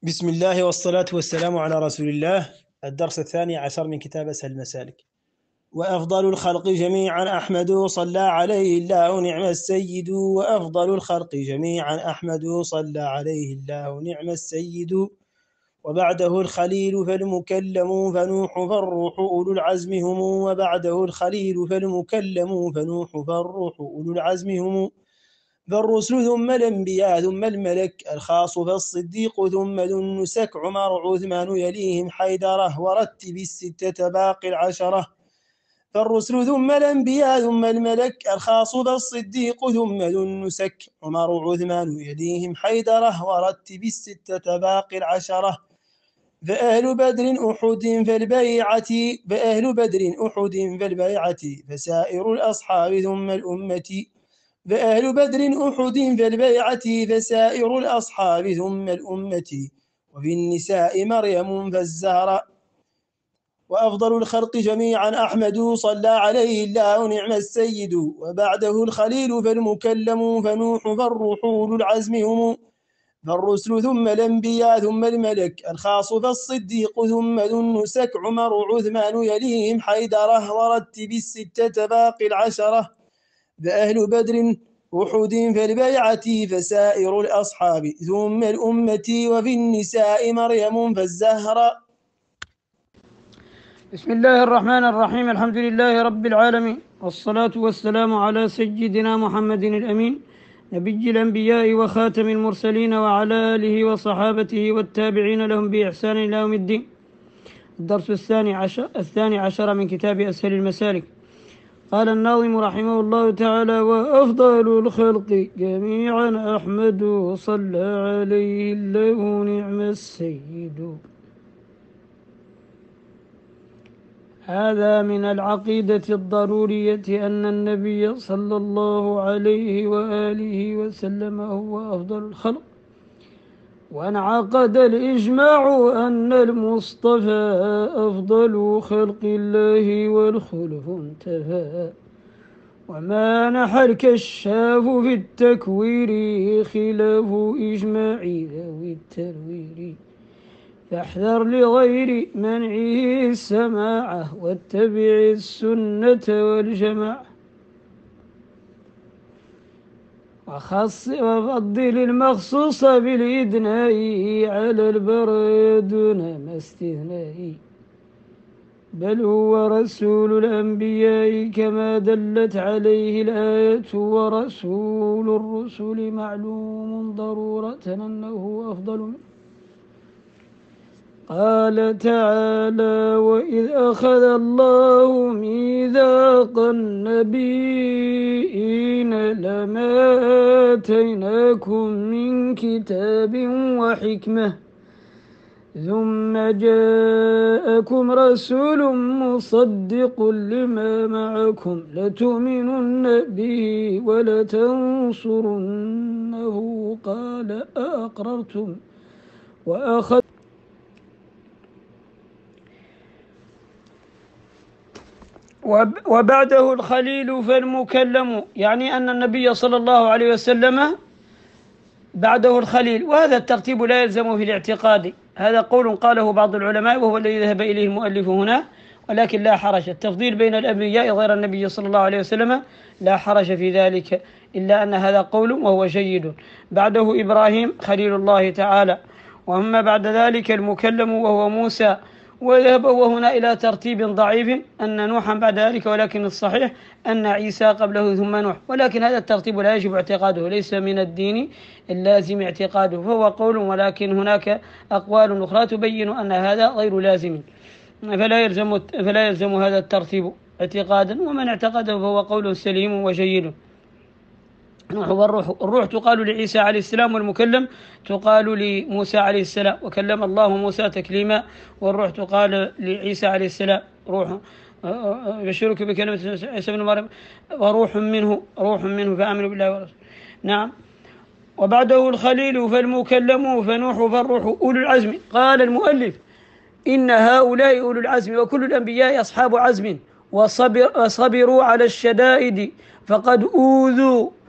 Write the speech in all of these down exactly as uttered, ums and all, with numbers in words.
بسم الله والصلاة والسلام على رسول الله. الدرس الثاني عشر من كتاب أسهل المسالك. وأفضل الخلق جميعا أحمد صلى عليه الله نعم السيد. وأفضل الخلق جميعا أحمد صلى عليه الله نعم السيد. وبعده الخليل فالمكلم فنوح فالروح أولو العزم هم. وبعده الخليل فالمكلم فنوح فالروح أولو العزم هم. فالرسل ثم الأنبياء ثم الملك الخاص فالصديق ثم ذو النسك عمر عثمان يليهم حيدرة ورتب الستة باقي العشرة. فالرسل ثم الأنبياء ثم الملك الخاص فالصديق ثم ذو النسك عمر عثمان يليهم حيدرة ورتب الستة باقي العشرة. فأهل بدر أحد فالبيعة فأهل بدر أحد فالبيعة فسائر الأصحاب ثم الأمة. فأهل بدر أحد فالبيعة فسائر الأصحاب ثم الأمة. وفي النساء مريم فالزهراء. وأفضل الخلق جميعا أحمد صلى عليه الله نعم السيد. وبعده الخليل فالمكلم فنوح فالروح أولو العزم هم. فالرسل ثم الأنبياء ثم الملك الخاص فالصديق ثم ذو النسك عمر عثمان يليهم حيدرة ورتب الستة باقي العشرة. فأهل بدر أحد فالبيعة فسائر الأصحاب ثم الأمة. وفي النساء مريم فالزهراء. بسم الله الرحمن الرحيم. الحمد لله رب العالمين، والصلاة والسلام على سيدنا محمد الأمين نبي الأنبياء وخاتم المرسلين وعلى آله وصحابته والتابعين لهم بإحسان إلى يوم الدين. الدرس الثاني عشر, الثاني عشر من كتاب أسهل المسالك. قال الناظم رحمه الله تعالى: وأفضل الخلق جميعا أحمد صلى عليه الله نعم السيد. هذا من العقيدة الضرورية أن النبي صلى الله عليه وآله وسلم هو أفضل الخلق، وانعقد الإجماع أن المصطفى أفضل خلق الله والخلف انتهى. وما نحى الكشاف في التكوير خلاف إجماع ذوي التنوير. فاحذر لغير منعه السماعة واتبع السنة والجماعة. وخص وفضل المخصوص بالإدناء على البرايا دون ما استثناء. بل هو رسول الأنبياء كما دلت عليه الآية، ورسول الرسل معلوم ضرورة أنه أفضل منه. قال تعالى: وإذ أخذ الله ميثاق النبيين لما آتيناكم من كتاب وحكمة ثم جاءكم رسول مصدق لما معكم لتؤمنن به ولتنصرنه قال أقررتم وأخذ وبعده الخليل فالمكلم، يعني أن النبي صلى الله عليه وسلم بعده الخليل، وهذا الترتيب لا يلزم في الاعتقاد. هذا قول قاله بعض العلماء وهو الذي ذهب إليه المؤلف هنا، ولكن لا حرج. التفضيل بين الأنبياء غير النبي صلى الله عليه وسلم لا حرج في ذلك، إلا أن هذا قول وهو جيد. بعده إبراهيم خليل الله تعالى، وأما بعد ذلك المكلم وهو موسى. وذهب هنا إلى ترتيب ضعيف أن نوحا بعد ذلك، ولكن الصحيح أن عيسى قبله ثم نوح، ولكن هذا الترتيب لا يجب اعتقاده، ليس من الدين اللازم اعتقاده، فهو قول، ولكن هناك أقوال أخرى تبين أن هذا غير لازم، فلا يلزم, فلا يلزم هذا الترتيب اعتقادا، ومن اعتقده فهو قول سليم وجيد. نوح والروح. الروح تقال لعيسى عليه السلام، والمكلم تقال لموسى عليه السلام، وكلم الله موسى تكليما. والروح تقال لعيسى عليه السلام روح، يبشرك بكلمة عيسى بن مريم وروح منه، روح منه فآمنوا بالله ورسوله. نعم. وبعده الخليل فالمكلم فنوح فالروح أولو العزم. قال المؤلف: إن هؤلاء أولو العزم، وكل الأنبياء أصحاب عزم وصبر وصبروا على الشدائد، فقد أوذوا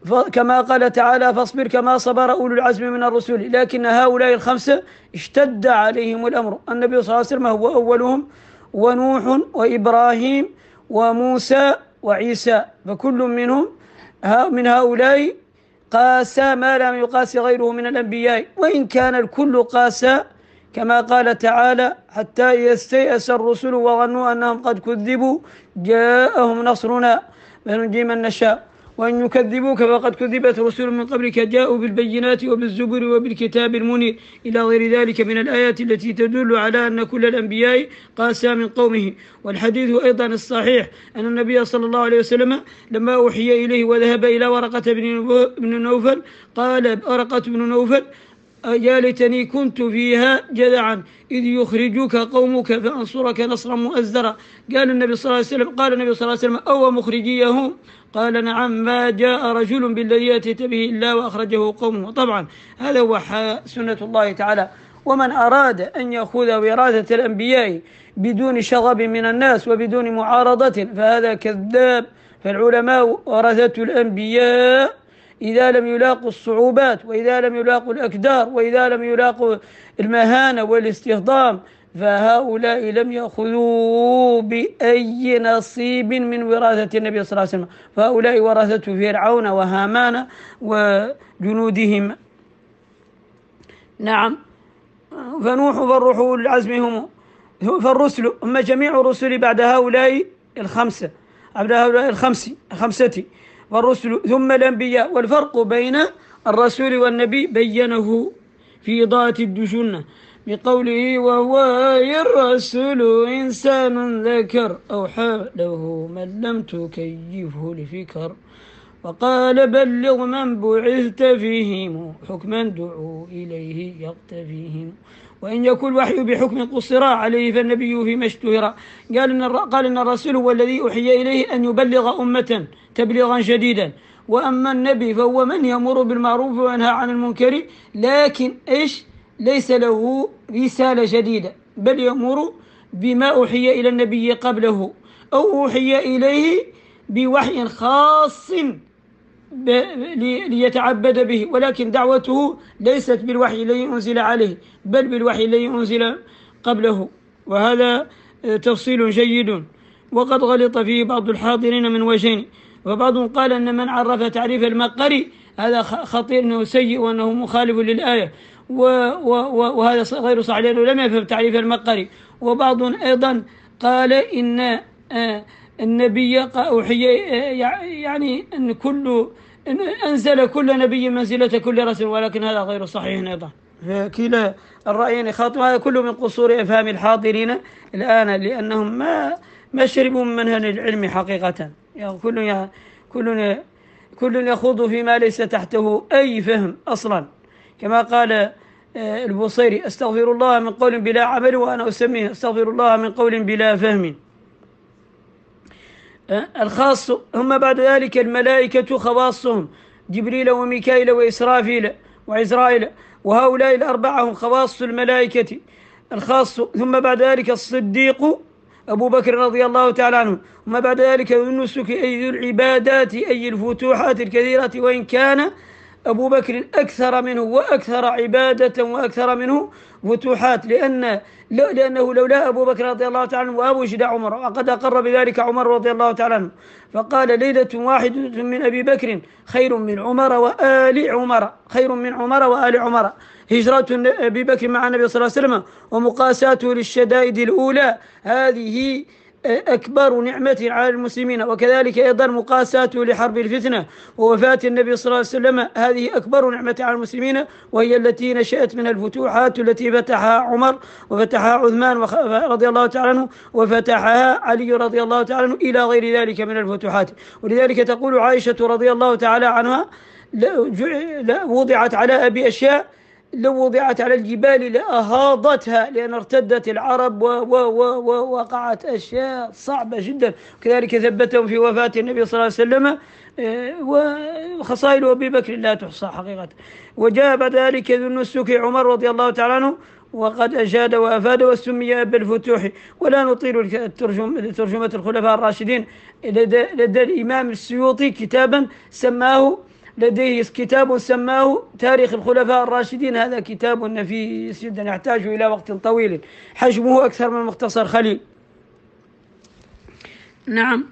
كما قال تعالى فاصبر كما صبر أولو العزم من الرسل، لكن هؤلاء الخمسة اشتد عليهم الأمر. النبي صلى الله عليه وسلم هو أولهم، ونوح وإبراهيم وموسى وعيسى، فكل منهم من هؤلاء قاسى ما لم يقاس غيره من الأنبياء، وإن كان الكل قاسى كما قال تعالى حتى يستيأس الرسل وظنوا أنهم قد كذبوا جاءهم نصرنا فننجي من نشاء وإن يكذبوك فقد كذبت رسل من قبلك جاءوا بالبينات وبالزبر وبالكتاب المنير إلى غير ذلك من الآيات التي تدل على أن كل الأنبياء قاسى من قومه. والحديث أيضا الصحيح أن النبي صلى الله عليه وسلم لما أوحي إليه وذهب إلى ورقة بن نوفل قال ورقة بن نوفل يا ليتني كنت فيها جذعا إذ يخرجوك قومك فأنصرك نصرا مؤزرا. قال النبي صلى الله عليه وسلم قال النبي صلى الله عليه وسلم أو مخرجيهم؟ قال نعم ما جاء رجل بالذي أتيت به إلا وأخرجه قومه. طبعا هذا هو سنة الله تعالى. ومن أراد أن يأخذ وراثة الأنبياء بدون شغب من الناس وبدون معارضة فهذا كذاب، فالعلماء ورثة الأنبياء إذا لم يلاقوا الصعوبات وإذا لم يلاقوا الأكدار وإذا لم يلاقوا المهانة والاستهضام فهؤلاء لم يأخذوا بأي نصيب من وراثة النبي صلى الله عليه وسلم، فهؤلاء ورثة فرعون وهامان وجنودهم. نعم. فنوح فالروح العزم هم فالرسل هم جميع الرسل بعد هؤلاء الخمسة بعد هؤلاء الخمس خمسة والرسل ثم الأنبياء. والفرق بين الرسول والنبي بينه في إضاءة الدجنة بقوله وهو الرسول إنسان ذكر أوحى له من لم تكيفه لفكر وقال بلغ من بعثت فيهم حكما دعوا إليه يقتفيهم وإن يكن وحي بحكم قصر عليه فالنبي فيما اشتهر. قال إن قال إن الرسول هو الذي أوحي إليه أن يبلغ أمة تبليغا شديدا، وأما النبي فهو من يأمر بالمعروف وينهى عن المنكر، لكن إيش ليس له رسالة جديدة بل يأمر بما أوحي إلى النبي قبله أو أوحي إليه بوحي خاص ليتعبد به، ولكن دعوته ليست بالوحي الذي أنزل عليه بل بالوحي الذي أنزل قبله. وهذا تفصيل جيد وقد غلط فيه بعض الحاضرين من وجهين، وبعضهم قال أن من عرف تعريف المقري هذا خطير أنه سيء وأنه مخالف للآية، وهذا غير صحيح لأنه لم يفهم تعريف المقري. وبعض أيضا قال إن النبي أوحي يعني أن كل إن أنزل كل نبي منزلة كل رسول، ولكن هذا غير صحيح أيضا. فكلا الرأيين خاطئ. هذا كله من قصور إفهام الحاضرين الآن لأنهم ما ما شربوا من منهج العلم حقيقة. يعني كل كل كل يخوض فيما ليس تحته أي فهم أصلا، كما قال البوصيري استغفر الله من قول بلا عمل وأنا أسميه استغفر الله من قول بلا فهم. الخاص هم بعد ذلك الملائكة خواصهم جبريل وميكائيل وإسرافيل وعزرائيل، وهؤلاء الأربعة هم خواص الملائكة الخاص. ثم بعد ذلك الصديق أبو بكر رضي الله تعالى عنه، ثم بعد ذلك ذو النسك أي ذو العبادات أي الفتوحات الكثيرة، وإن كان أبو بكر أكثر منه وأكثر عبادة وأكثر منه فتوحات، لأن لأنه لولا أبو بكر رضي الله تعالى عنه وأوجد عمر، وقد أقر بذلك عمر رضي الله تعالى عنه فقال ليلة واحدة من أبي بكر خير من عمر وآل عمر خير من عمر وآل عمر. هجرة أبي بكر مع النبي صلى الله عليه وسلم ومقاساته للشدائد الأولى هذه أكبر نعمة على المسلمين، وكذلك أيضا مقاساته لحرب الفتنة ووفاة النبي صلى الله عليه وسلم هذه أكبر نعمة على المسلمين، وهي التي نشأت من الفتوحات التي فتحها عمر وفتحها عثمان رضي الله تعالى عنه وفتحها علي رضي الله تعالى عنه إلى غير ذلك من الفتوحات. ولذلك تقول عائشة رضي الله تعالى عنها وضعت على أبي أشياء لو وضعت على الجبال لأهاضتها، لأن ارتدت العرب ووقعت أشياء صعبة جدا. كذلك ثبتهم في وفاة النبي صلى الله عليه وسلم وخصائل أبي بكر لا تحصى حقيقة. وجاء بعد ذلك ذو النسك عمر رضي الله تعالى عنه وقد أجاد وأفاد وسمي بالفتوح. ولا نطيل ترجمة الخلفاء الراشدين. لدى الإمام السيوطي كتابا سماه لديه كتاب سماه تاريخ الخلفاء الراشدين. هذا كتاب نفيس جدا يحتاج إلى وقت طويل، حجمه أكثر من مختصر خليل. نعم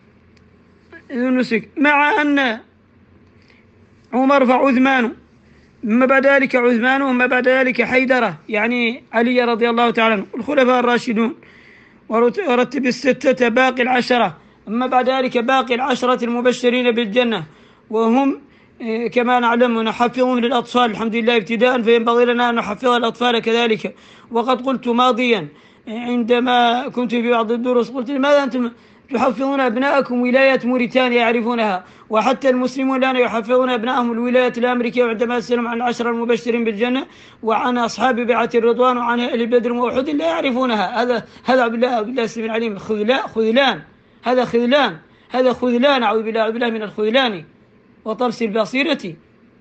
نسك. مع أن عمر فعثمان، ثم بعد ذلك عثمان، ثم بعد ذلك حيدرة يعني علي رضي الله تعالى عنه، الخلفاء الراشدون، ورتب الستة باقي العشرة، أما بعد ذلك باقي العشرة المبشرين بالجنة، وهم كما نعلم نحفظهم للأطفال الحمد لله ابتداء، فينبغي لنا أن نحفظ الأطفال كذلك. وقد قلت ماضيا عندما كنت في بعض الدروس، قلت لماذا أنتم تحفظون أبناءكم ولاية موريتانيا يعرفونها، وحتى المسلمون الآن يحفظون أبنائهم الولايات الأمريكية، وعندما يسألهم عن العشرة المبشرين بالجنة وعن أصحاب بيعة الرضوان وعن أهل بدر وأحد لا يعرفونها. هذا هذا عبد الله عبد الله السميع العليم خذلان خذلان هذا خذلان هذا خذلان أعوذ بالله أعوذ بالله من الخذلان وطمس البصيرة.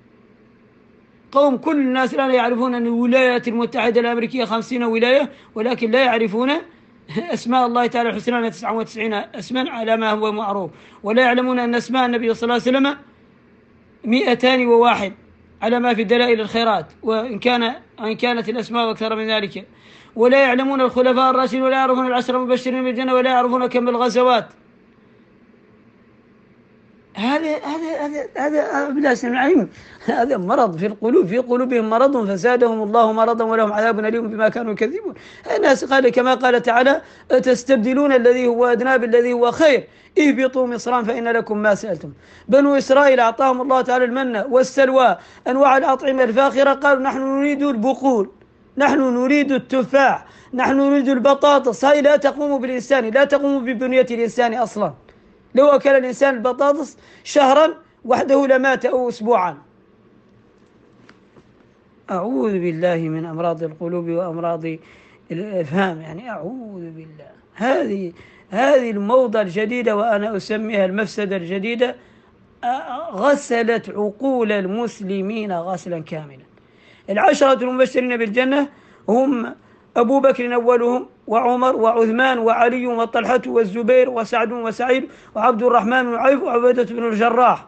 قوم كل الناس الآن يعرفون أن الولايات المتحدة الأمريكية خمسين ولاية، ولكن لا يعرفون أسماء الله تعالى الحسنى تسعة وتسعين اسما على ما هو معروف، ولا يعلمون أن أسماء النبي صلى الله عليه وسلم مئتان وواحد على ما في دلائل الخيرات، وإن كان إن كانت الأسماء أكثر من ذلك. ولا يعلمون الخلفاء الراشدين، ولا يعرفون العشرة المبشرين بالجنة، ولا يعرفون كم الغزوات. هذا هذا هذا هذا بلا سمع علم، هذا مرض في القلوب، في قلوبهم مرض فزادهم الله مرضا ولهم عذاب أليم بما كانوا يكذبون. الناس قال كما قال تعالى: أتستبدلون الذي هو أدنى بالذي هو خير اهبطوا مصرا فإن لكم ما سألتم. بنو إسرائيل أعطاهم الله تعالى المن والسلوى أنواع الأطعمة الفاخرة، قالوا نحن نريد البقول، نحن نريد التفاح، نحن نريد البطاطس. هذه لا تقوم بالإنسان، لا تقوم ببنية الإنسان أصلا. لو أكل الإنسان البطاطس شهرا وحده لمات أو أسبوعا. أعوذ بالله من أمراض القلوب وأمراض الإفهام، يعني أعوذ بالله. هذه هذه الموضة الجديدة، وأنا أسميها المفسدة الجديدة، غسلت عقول المسلمين غسلا كاملا. العشرة المبشرين بالجنة هم أبو بكر أولهم، وعمر وعثمان وعلي وطلحة والزبير وسعد وسعيد وعبد الرحمن بن عوف وعبيدة بن الجراح.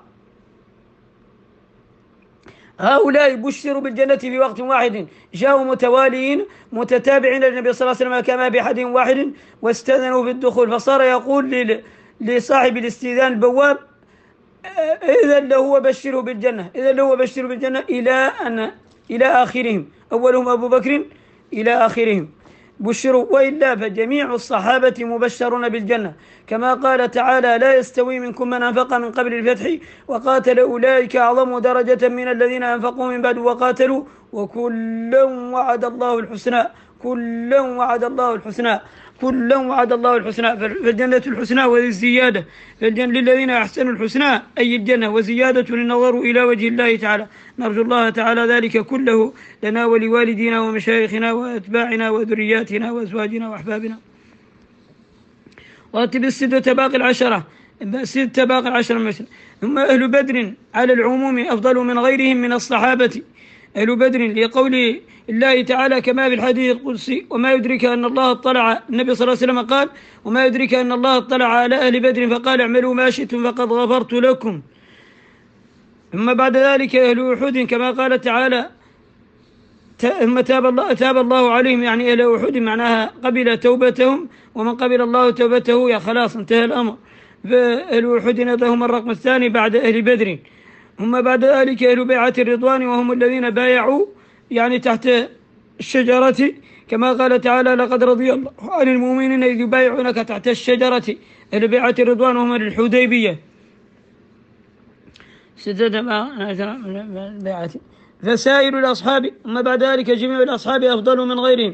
هؤلاء بشروا بالجنة في وقت واحد، جاءوا متواليين متتابعين للنبي صلى الله عليه وسلم كما بحد واحد، واستأذنوا في الدخول، فصار يقول لصاحب الاستئذان البواب: إذا له بشروا بالجنة، إذا له بشروا بالجنة، إلى أن إلى آخرهم، أولهم أبو بكر إلى آخرهم بشروا. وإلا فجميع الصحابة مبشرون بالجنة، كما قال تعالى: لا يستوي منكم من أنفق من قبل الفتح وقاتل أولئك أعظم درجة من الذين أنفقوا من بعد وقاتلوا وكلا وعد الله الحسنى، كلا وعد الله الحسنى، كلا وعد الله الحسنى. فالجنة الحسنى والزيادة، فالجنة للذين أحسنوا الحسنى أي الجنة، وزيادة للنظر إلى وجه الله تعالى. نرجو الله تعالى ذلك كله لنا ولوالدينا ومشايخنا وأتباعنا وذرياتنا وأزواجنا وأحبابنا. ورتب الستة باقي العشرة، ستة باقي العشرة مثل. ثم أهل بدر على العموم أفضل من غيرهم من الصحابة. أهل بدر لقول الله تعالى كما في الحديث القدسي: وما يدرك أن الله اطلع، النبي صلى الله عليه وسلم قال: وما يدرك أن الله اطلع على أهل بدر فقال: اعملوا ما شئتم فقد غفرت لكم. ثم بعد ذلك أهل أحد كما قال تعالى: ثم تاب الله تاب الله عليهم، يعني أهل أحد معناها قبل توبتهم، ومن قبل الله توبته يا خلاص انتهى الأمر. فأهل أحد هم الرقم الثاني بعد أهل بدر. ثم بعد ذلك أهل بيعة الرضوان، وهم الذين بايعوا يعني تحت الشجرة، كما قال تعالى: لقد رضي الله عن المؤمنين إذ يبايعونك تحت الشجرة. أهل بيعة الرضوان هم الحديبية. فسائر الأصحاب، ثم بعد ذلك جميع الأصحاب أفضل من غيرهم.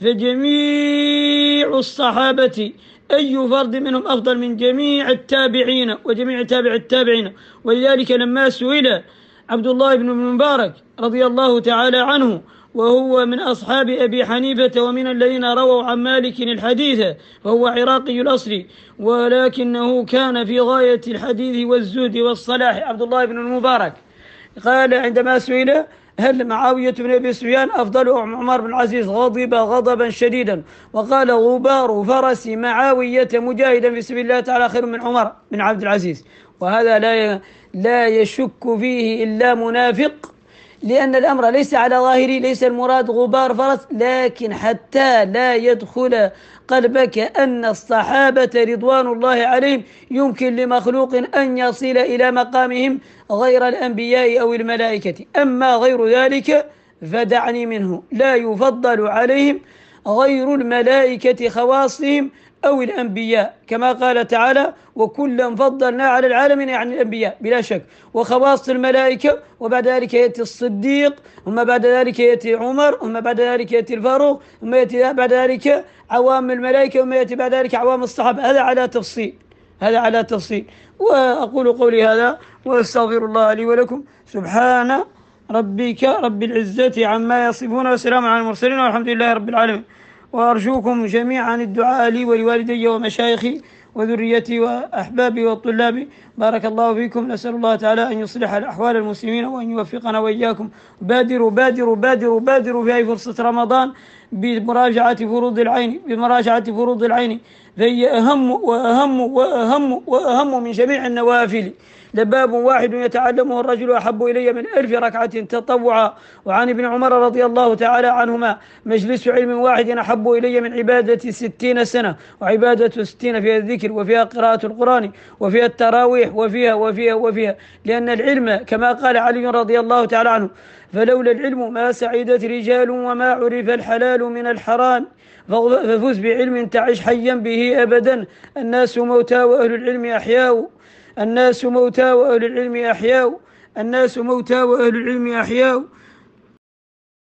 فجميع الصحابة أي فرد منهم أفضل من جميع التابعين وجميع تابع التابعين. ولذلك لما سئل عبد الله بن المبارك رضي الله تعالى عنه، وهو من أصحاب أبي حنيفة ومن الذين رووا عن مالك الحديث، فهو عراقي الأصل، ولكنه كان في غاية الحديث والزهد والصلاح عبد الله بن المبارك، قال عندما سئل: هل معاوية بن أبي سفيان أفضل أم عمر بن العزيز؟ غضب غضبا شديدا وقال: غبار فرس معاوية مجاهدا في سبيل الله تعالى خير من عمر بن عبد العزيز. وهذا لا لا يشك فيه إلا منافق، لأن الأمر ليس على ظاهره، ليس المراد غبار فرس، لكن حتى لا يدخل قلبك أن الصحابة رضوان الله عليهم يمكن لمخلوق أن يصل إلى مقامهم غير الأنبياء أو الملائكة. أما غير ذلك فدعني منه، لا يفضل عليهم غير الملائكة خواصهم أو الأنبياء، كما قال تعالى: وكلا فضلنا على العالمين، يعني الأنبياء بلا شك، وخواص الملائكة، وبعد ذلك يأتي الصديق، ثم بعد ذلك يأتي عمر، ثم بعد ذلك يأتي الفاروق، ثم يأتي بعد ذلك عوام الملائكة، ثم يأتي بعد ذلك عوام الصحابة. هذا على تفصيل، هذا على تفصيل. وأقول قولي هذا وأستغفر الله لي ولكم. سبحان ربك رب العزة عما يصفون، وسلام على المرسلين، والحمد لله رب العالمين. وأرجوكم جميعا الدعاء لي ولوالدي ومشايخي وذريتي وأحبابي والطلاب، بارك الله فيكم. نسأل الله تعالى أن يصلح أحوال المسلمين وأن يوفقنا وإياكم. بادروا بادروا بادروا بادروا في أي فرصة رمضان بمراجعة فروض العين، بمراجعة فروض العين، فهي أهم وأهم وأهم وأهم من جميع النوافل. لباب واحد يتعلمه الرجل أحب إلي من ألف ركعة تطوعا. وعن ابن عمر رضي الله تعالى عنهما: مجلس علم واحد أحب إلي من عبادة ستين سنة. وعبادة ستين فيها الذكر، وفيها قراءة القرآن، وفيها التراويح، وفيها وفيها وفيها لأن العلم كما قال علي رضي الله تعالى عنه: فلولا العلم ما سعدت رجال وما عرف الحلال من الحرام، ففز بعلم تعش حيا به أبدا. الناس موتى وأهل العلم أحياء، الناس موتى وأهل العلم أحياء، الناس موتى وأهل العلم أحياء.